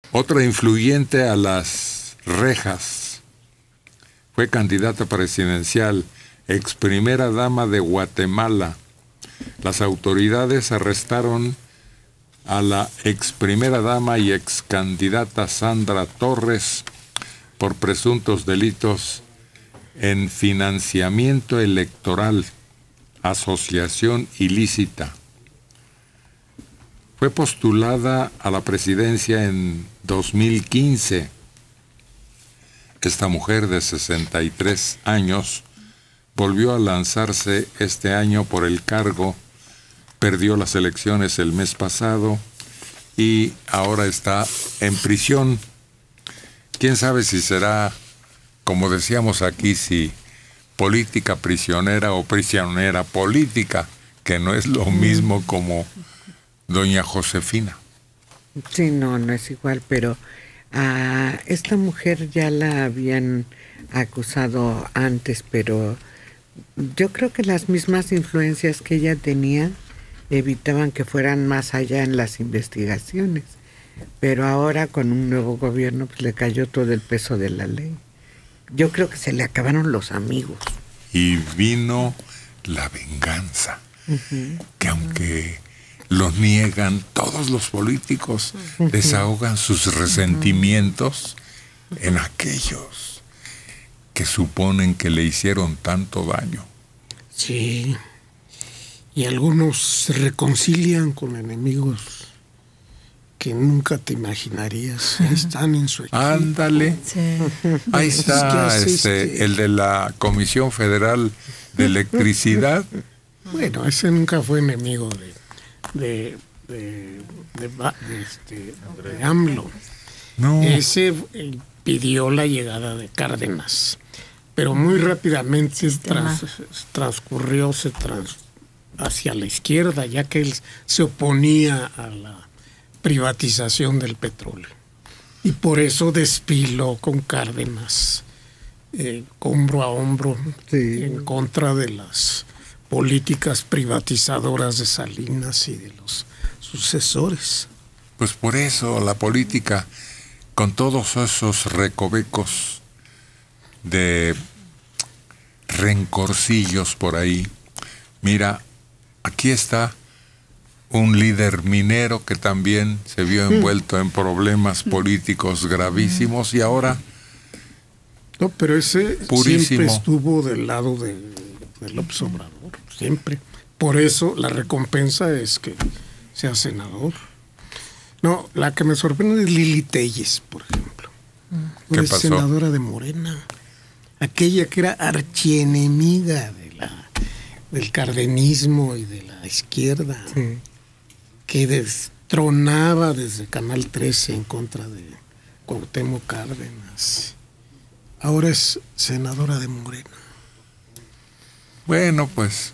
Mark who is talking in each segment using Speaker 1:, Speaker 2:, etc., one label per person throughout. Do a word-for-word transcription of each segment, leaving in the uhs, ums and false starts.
Speaker 1: Otra influyente a las rejas. Fue candidata presidencial, ex primera dama de Guatemala. Las autoridades arrestaron a la ex primera dama y ex candidata Sandra Torres por presuntos delitos en financiamiento electoral, asociación ilícita. Fue postulada a la presidencia en dos mil quince. Esta mujer de sesenta y tres años volvió a lanzarse este año por el cargo, perdió las elecciones el mes pasado y ahora está en prisión. ¿Quién sabe si será, como decíamos aquí, si política prisionera o prisionera política, que no es lo mismo como doña Josefina?
Speaker 2: Sí, no, no es igual, pero a esta mujer ya la habían acusado antes, pero yo creo que las mismas influencias que ella tenía evitaban que fueran más allá en las investigaciones. Pero ahora con un nuevo gobierno pues le cayó todo el peso de la ley. Yo creo que se le acabaron los amigos.
Speaker 1: Y vino la venganza, uh-huh. que aunque lo niegan, todos los políticos uh-huh. desahogan sus resentimientos uh-huh. en aquellos que suponen que le hicieron tanto daño.
Speaker 3: Sí, y algunos se reconcilian con enemigos que nunca te imaginarías. Ahí están en su equipo.
Speaker 1: Ándale. Sí. Ahí está es este, este, el de la Comisión Federal de Electricidad.
Speaker 3: Bueno, ese nunca fue enemigo de de, de, de, de, este, de AMLO. No. Ese eh, pidió la llegada de Cárdenas, pero muy rápidamente trans, transcurrió se trans, hacia la izquierda, ya que él se oponía a la privatización del petróleo. Y por eso desfiló con Cárdenas, eh, hombro a hombro, sí. en contra de las políticas privatizadoras de Salinas y de los sucesores.
Speaker 1: Pues por eso la política, con todos esos recovecos de rencorcillos por ahí, mira, aquí está un líder minero que también se vio envuelto en problemas políticos gravísimos y ahora...
Speaker 3: No, pero ese purísimo. Siempre estuvo del lado de, de López Obrador, siempre. Por eso la recompensa es que sea senador. No, la que me sorprende es Lili Telles, por ejemplo.
Speaker 1: ¿Qué
Speaker 3: es
Speaker 1: pasó?
Speaker 3: Senadora de Morena. Aquella que era archienemiga de la, del cardenismo y de la izquierda. Sí. Que destronaba desde Canal trece en contra de Cuauhtémoc Cárdenas. Ahora es senadora de Morena.
Speaker 1: Bueno, pues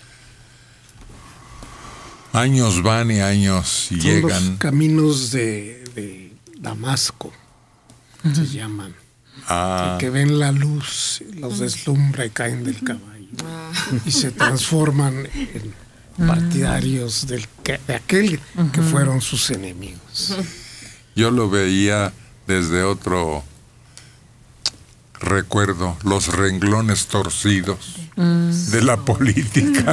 Speaker 1: años van y años
Speaker 3: Son
Speaker 1: llegan.
Speaker 3: Los caminos de, de Damasco, uh-huh. se llaman.
Speaker 1: Ah.
Speaker 3: Que ven la luz, los deslumbra y caen del caballo. Uh-huh. Y se transforman en partidarios del que, de aquel uh-huh. que fueron sus enemigos.
Speaker 1: Yo lo veía desde otro recuerdo, los renglones torcidos uh-huh. de la política.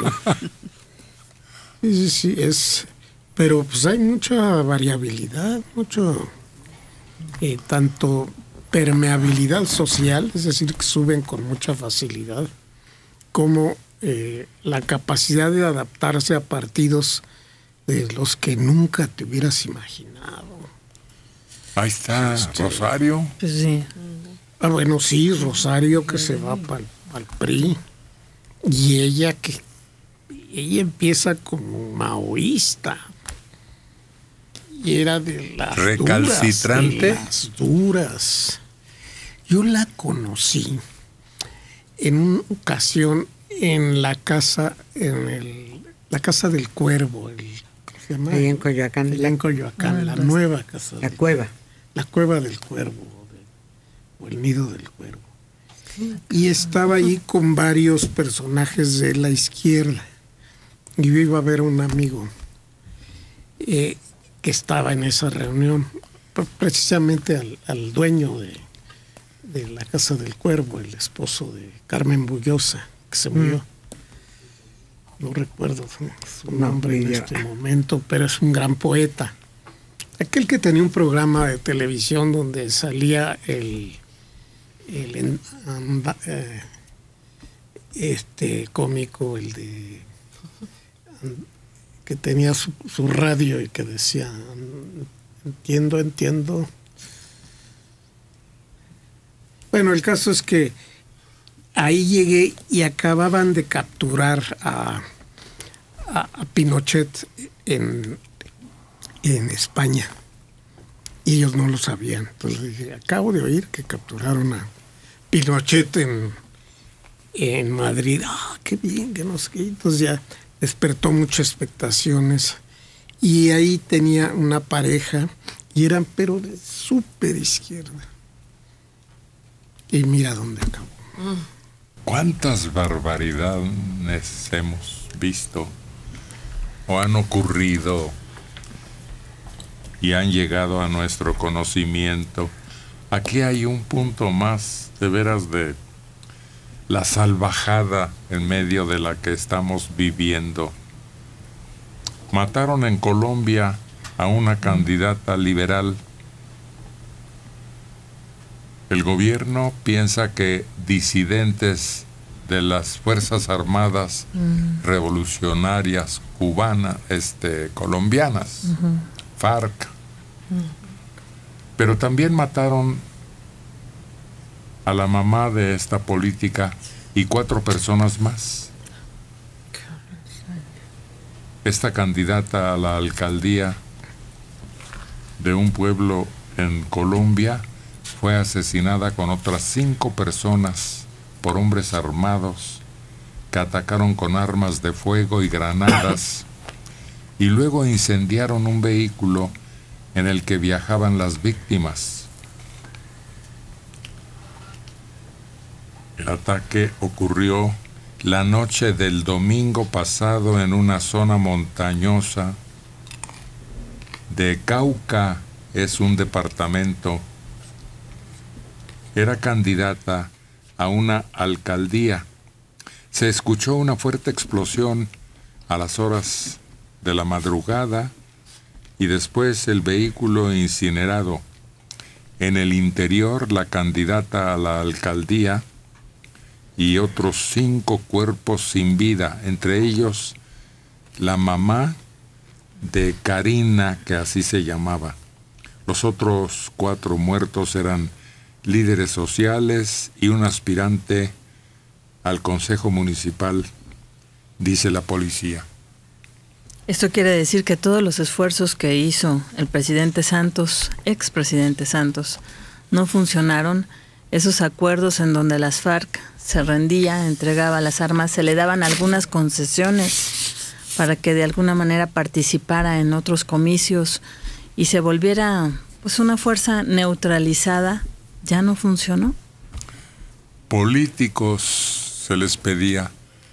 Speaker 3: Sí, sí, sí, es, pero pues hay mucha variabilidad, mucho, eh, tanto permeabilidad social, es decir, que suben con mucha facilidad, como Eh, la capacidad de adaptarse a partidos de los que nunca te hubieras imaginado.
Speaker 1: Ahí está, este, Rosario.
Speaker 2: Pues sí.
Speaker 3: Ah, bueno, sí, Rosario que se va para el P R I. Y ella que ella empieza como maoísta. Y era de las
Speaker 1: recalcitrante.
Speaker 3: Duras, de las duras. Yo la conocí en una ocasión en la casa, en el, la casa del Cuervo, el, ¿cómo se llama?
Speaker 2: Ahí en Coyoacán.
Speaker 3: Allá en Coyoacán, ah, la pues, nueva casa.
Speaker 2: La
Speaker 3: del,
Speaker 2: cueva.
Speaker 3: La cueva del Cuervo, o el nido del Cuervo. Y estaba ahí con varios personajes de la izquierda. Y yo iba a ver a un amigo eh, que estaba en esa reunión. precisamente al, al dueño de, de la Casa del Cuervo, el esposo de Carmen Bullosa, que se murió. Mm. No recuerdo su, su no, nombre en este momento, pero es un gran poeta. Aquel que tenía un programa de televisión donde salía el, el anda, eh, este cómico, el de que tenía su, su radio y que decía entiendo, entiendo. Bueno, el caso es que ahí llegué y acababan de capturar a, a, a Pinochet en, en España y ellos no lo sabían. Entonces dije, acabo de oír que capturaron a Pinochet en, en Madrid. Ah, qué bien, que no sé qué. Entonces ya despertó muchas expectaciones y ahí tenía una pareja y eran pero de súper izquierda. Y mira dónde acabó.
Speaker 1: ¿Cuántas barbaridades hemos visto o han ocurrido y han llegado a nuestro conocimiento? Aquí hay un punto más, de veras, de la salvajada en medio de la que estamos viviendo. Mataron en Colombia a una candidata liberal. El gobierno piensa que disidentes de las Fuerzas Armadas mm. revolucionarias cubanas, este, colombianas, uh-huh. FARC, uh-huh. pero también mataron a la mamá de esta política y cuatro personas más. Esta candidata a la alcaldía de un pueblo en Colombia fue asesinada con otras cinco personas por hombres armados que atacaron con armas de fuego y granadas y luego incendiaron un vehículo en el que viajaban las víctimas. El ataque ocurrió la noche del domingo pasado en una zona montañosa de Cauca, es un departamento. Era candidata a una alcaldía. Se escuchó una fuerte explosión a las horas de la madrugada y después el vehículo incinerado. En el interior, la candidata a la alcaldía y otros cinco cuerpos sin vida, entre ellos la mamá de Karina, que así se llamaba. Los otros cuatro muertos eran líderes sociales y un aspirante al Consejo Municipal, dice la policía.
Speaker 4: Esto quiere decir que todos los esfuerzos que hizo el presidente Santos, expresidente Santos, no funcionaron. Esos acuerdos en donde las FARC se rendía, entregaba las armas, se le daban algunas concesiones para que de alguna manera participara en otros comicios y se volviera pues una fuerza neutralizada, ¿ya no funcionó?
Speaker 1: Políticos se les pedía.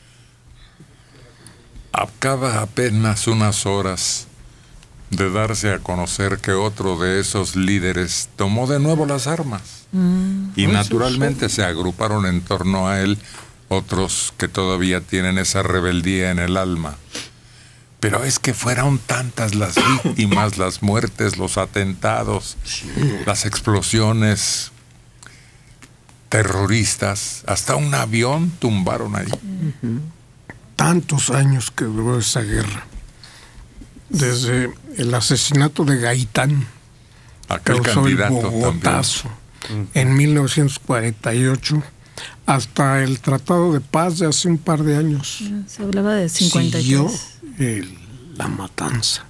Speaker 1: Acaba apenas unas horas de darse a conocer que otro de esos líderes tomó de nuevo las armas. Mm, y naturalmente se agruparon en torno a él otros que todavía tienen esa rebeldía en el alma. Pero es que fueron tantas las víctimas, las muertes, los atentados, las explosiones terroristas, hasta un avión tumbaron ahí.
Speaker 3: Uh-huh. Tantos años que duró esa guerra. Desde el asesinato de Gaitán,
Speaker 1: aquel candidato
Speaker 3: el Bogotazo, también. En mil novecientos cuarenta y ocho, hasta el Tratado de Paz de hace un par de años.
Speaker 4: Se hablaba de cincuenta y tres.
Speaker 3: Siguió el, la matanza.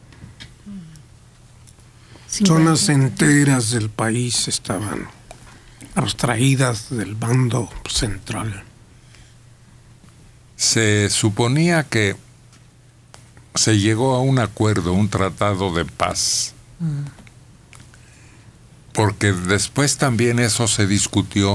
Speaker 3: cincuenta. Zonas enteras del país estaban abstraídas del bando central.
Speaker 1: Se suponía que se llegó a un acuerdo, un tratado de paz. Mm. Porque después también eso se discutió.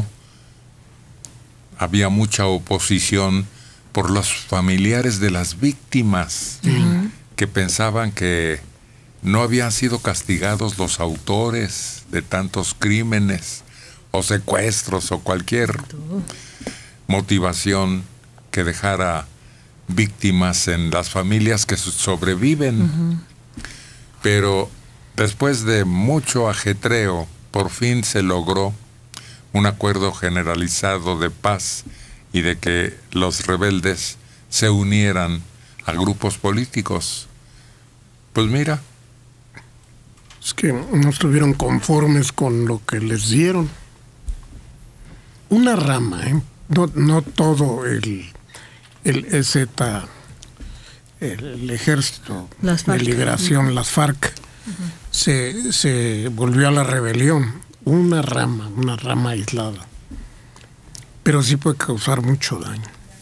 Speaker 1: Había mucha oposición por los familiares de las víctimas, uh-huh. que pensaban que no habían sido castigados los autores de tantos crímenes o secuestros o cualquier motivación que dejara víctimas en las familias que sobreviven. Uh-huh. Pero después de mucho ajetreo, por fin se logró un acuerdo generalizado de paz y de que los rebeldes se unieran a grupos políticos. Pues mira.
Speaker 3: Es que no estuvieron conformes con lo que les dieron. Una rama, ¿eh? No, no todo el, el E Z, el, el Ejército de Liberación, las FARC, uh-huh. se, se volvió a la rebelión. Una rama, una rama aislada. Pero sí puede causar mucho daño.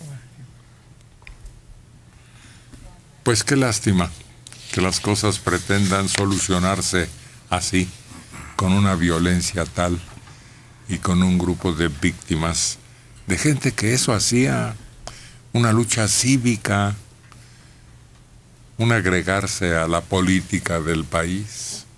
Speaker 1: Pues qué lástima que las cosas pretendan solucionarse así, con una violencia tal y con un grupo de víctimas, de gente que eso hacía una lucha cívica, un agregarse a la política del país.